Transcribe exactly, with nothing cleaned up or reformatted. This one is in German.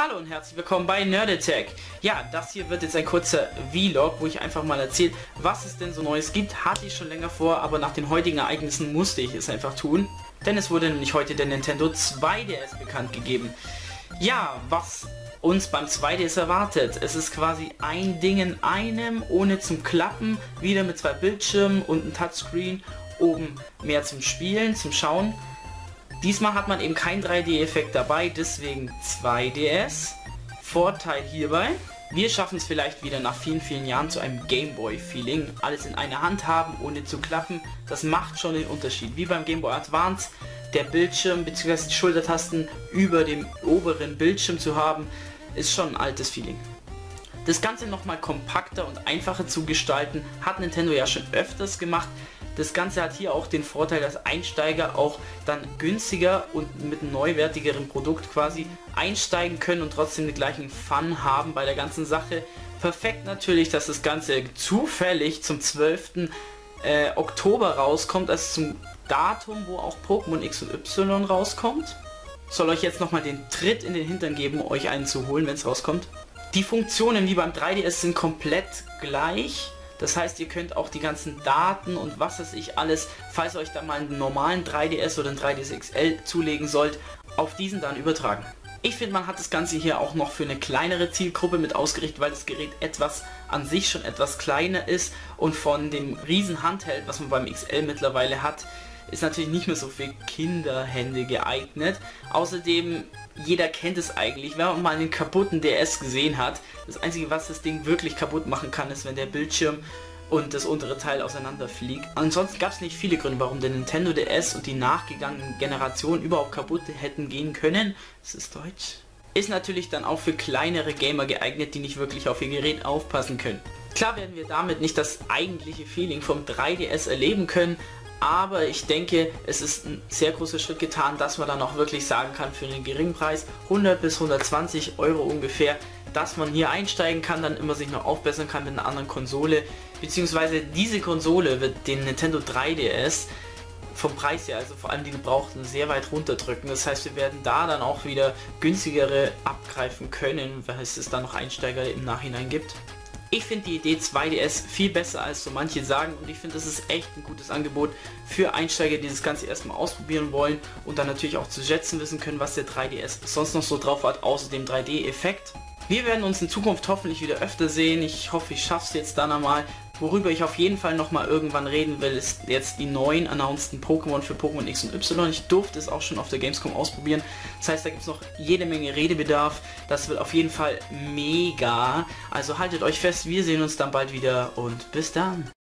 Hallo und herzlich willkommen bei Nerdetech. Ja, das hier wird jetzt ein kurzer Vlog, wo ich einfach mal erzähle, was es denn so Neues gibt. Hatte ich schon länger vor, aber nach den heutigen Ereignissen musste ich es einfach tun. Denn es wurde nämlich heute der Nintendo zwei D S bekannt gegeben. Ja, was uns beim zwei D S erwartet. Es ist quasi ein Ding in einem, ohne zum Klappen, wieder mit zwei Bildschirmen und einem Touchscreen, oben mehr zum Spielen, zum Schauen. Diesmal hat man eben keinen drei D-Effekt dabei, deswegen zwei D S. Vorteil hierbei, wir schaffen es vielleicht wieder nach vielen, vielen Jahren zu einem Gameboy-Feeling. Alles in einer Hand haben, ohne zu klappen, das macht schon den Unterschied. Wie beim Game Boy Advance, der Bildschirm bzw. die Schultertasten über dem oberen Bildschirm zu haben, ist schon ein altes Feeling. Das Ganze nochmal kompakter und einfacher zu gestalten, hat Nintendo ja schon öfters gemacht. Das Ganze hat hier auch den Vorteil, dass Einsteiger auch dann günstiger und mit einem neuwertigeren Produkt quasi einsteigen können und trotzdem den gleichen Fun haben bei der ganzen Sache. Perfekt natürlich, dass das Ganze zufällig zum zwölften Äh, Oktober rauskommt, also zum Datum, wo auch Pokémon X und Y rauskommt. Soll euch jetzt nochmal den Tritt in den Hintern geben, um euch einen zu holen, wenn es rauskommt. Die Funktionen wie beim drei D S sind komplett gleich. Das heißt, ihr könnt auch die ganzen Daten und was weiß ich alles, falls ihr euch da mal einen normalen drei D S oder einen drei D S X L zulegen sollt, auf diesen dann übertragen. Ich finde, man hat das Ganze hier auch noch für eine kleinere Zielgruppe mit ausgerichtet, weil das Gerät etwas an sich schon etwas kleiner ist und von dem riesen Handheld, was man beim X L mittlerweile hat, ist natürlich nicht mehr so für Kinderhände geeignet. Außerdem, jeder kennt es eigentlich, wenn man mal einen kaputten D S gesehen hat. Das Einzige, was das Ding wirklich kaputt machen kann, ist, wenn der Bildschirm und das untere Teil auseinanderfliegt. Ansonsten gab es nicht viele Gründe, warum der Nintendo D S und die nachgegangenen Generationen überhaupt kaputt hätten gehen können. Das ist Deutsch. Ist natürlich dann auch für kleinere Gamer geeignet, die nicht wirklich auf ihr Gerät aufpassen können. Klar werden wir damit nicht das eigentliche Feeling vom drei D S erleben können, aber ich denke, es ist ein sehr großer Schritt getan, dass man dann auch wirklich sagen kann, für einen geringen Preis, hundert bis hundertzwanzig Euro ungefähr, dass man hier einsteigen kann, dann immer sich noch aufbessern kann mit einer anderen Konsole, beziehungsweise diese Konsole wird den Nintendo drei D S vom Preis her, also vor allem die gebrauchten, sehr weit runterdrücken. Das heißt, wir werden da dann auch wieder günstigere abgreifen können, weil es da noch Einsteiger im Nachhinein gibt. Ich finde die Idee zwei D S viel besser als so manche sagen und ich finde, das ist echt ein gutes Angebot für Einsteiger, die das Ganze erstmal ausprobieren wollen und dann natürlich auch zu schätzen wissen können, was der drei D S sonst noch so drauf hat, außer dem drei D-Effekt. Wir werden uns in Zukunft hoffentlich wieder öfter sehen. Ich hoffe, ich schaffe es jetzt dann einmal. Worüber ich auf jeden Fall nochmal irgendwann reden will, ist jetzt die neuen announceden Pokémon für Pokémon X und Y. Ich durfte es auch schon auf der Gamescom ausprobieren. Das heißt, da gibt es noch jede Menge Redebedarf. Das wird auf jeden Fall mega. Also haltet euch fest, wir sehen uns dann bald wieder und bis dann.